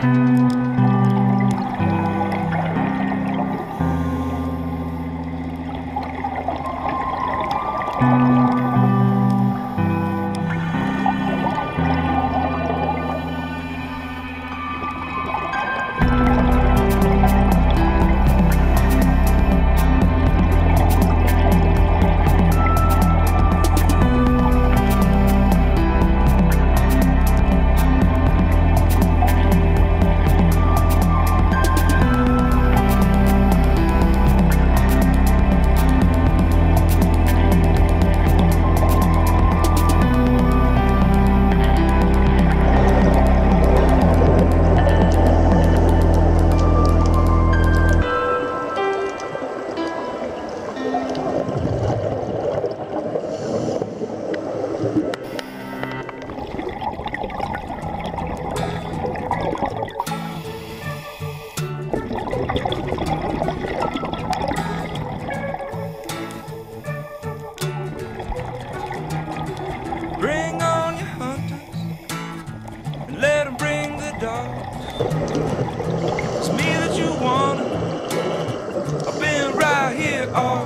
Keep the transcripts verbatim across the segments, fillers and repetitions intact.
Bring on your hunters and let them bring the dogs. It's me that you wanted. I've been right here all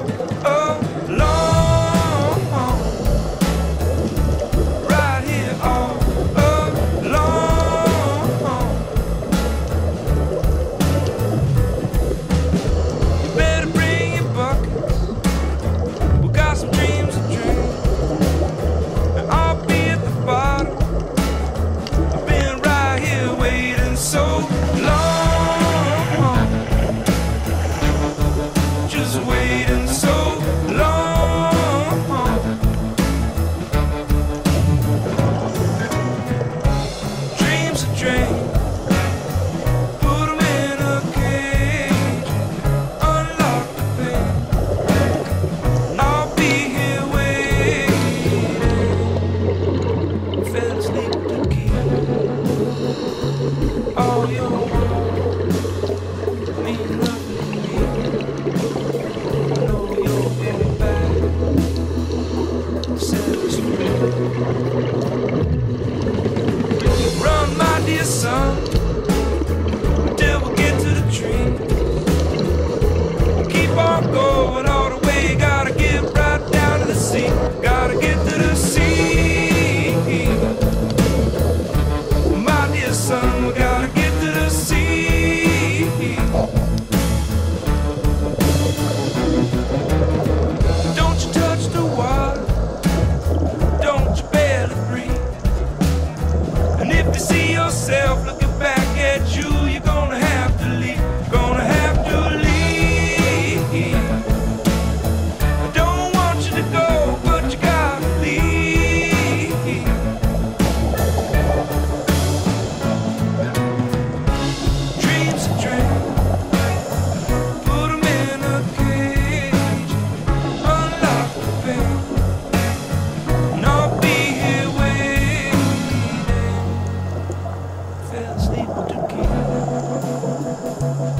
along. Right here all along. You better bring your buckets. We got some dreams to drink. So long, just waiting so long. Dreams are drained, put them in a cage, unlock the pain. I'll be here waiting. Fell asleep with the key. All your world mean nothing to me. I know you're coming back. Set us free. Run, my dear son, till we get to the tree. Keep on going all the way. Gotta get right down to the sea. Gotta get to the sea. My dear son, we gotta get to the sea. Don't you touch the water, don't you barely breathe. And if you see yourself looking back at you, you're gonna have to leave, gonna have to leave. I don't want you to go, but you gotta leave. Dreams are drained, put them in a cage, unlock the pain, and I'll be here waiting. Fell asleep with the key.